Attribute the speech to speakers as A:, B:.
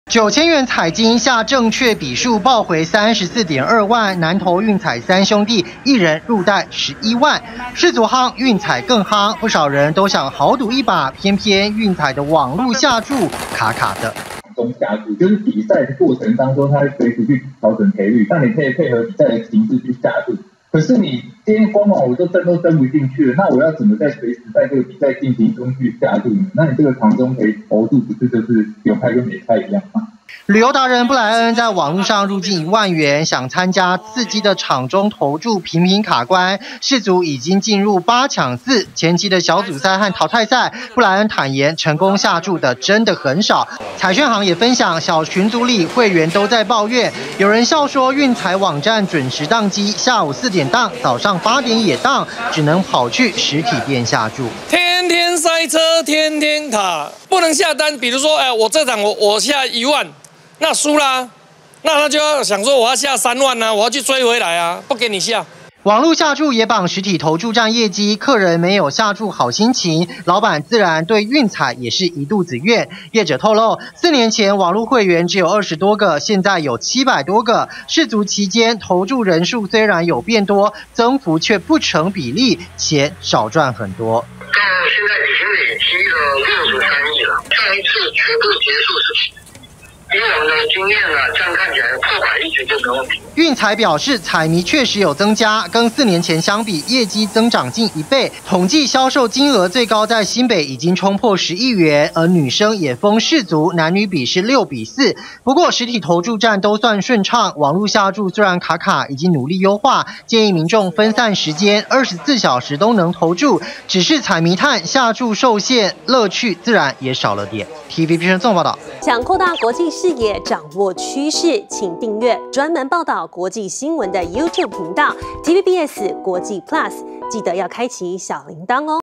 A: 9000元彩金下正确笔数报回34.2万，南投运彩三兄弟一人入袋11万，世足夯，运彩更夯，不少人都想豪赌一把，偏偏运彩的网路下注卡卡的。
B: 中下注就是比赛的过程当中，它会随时去调整赔率，那你可以配合比赛的形式去下注。可是你今天官网我都登不进去了，那我要怎么在随时在这个比赛进行中去下注呢？那你这个场中赔投注不是就是有开跟没开一样吗？
A: 旅游达人布莱恩在网络上入境1万元，想参加刺激的场中投注频频卡关，世足已经进入8抢4，前期的小组赛和淘汰赛，布莱恩坦言成功下注的真的很少。彩券行也分享，小群组里会员都在抱怨，有人笑说运彩网站准时宕机，下午4点宕，早上8点也宕，只能跑去实体店下注。
C: 天天塞车，天天卡，不能下单。比如说，我这场我下1万。那输啦，那他就要想说我要下3万啊，我要去追回来啊，不给你下。
A: 网络下注也绑实体投注站业绩，客人没有下注好心情，老板自然对运彩也是一肚子怨。业者透露，4年前网络会员只有20多个，现在有700多个。世足期间投注人数虽然有变多，增幅却不成比例，钱少赚很多。
D: 到现在已经累积了63亿了，上一次全部结束是。以往的经验这样看起来破100亿绝对没问题。
A: 运彩表示，彩迷确实有增加，跟4年前相比，业绩增长近1倍。统计销售金额最高在新北已经冲破10亿元，而女生也封世足，男女比是6比4。不过实体投注站都算顺畅，网络下注虽然卡，已经努力优化，建议民众分散时间，24小时都能投注。只是彩迷探下注受限，乐趣自然也少了点。TVB 综合报道。
E: 想扩大国际视野，掌握趋势，请订阅专门报道国际新闻的 YouTube 频道 TVBS 国际 Plus， 记得要开启小铃铛哦。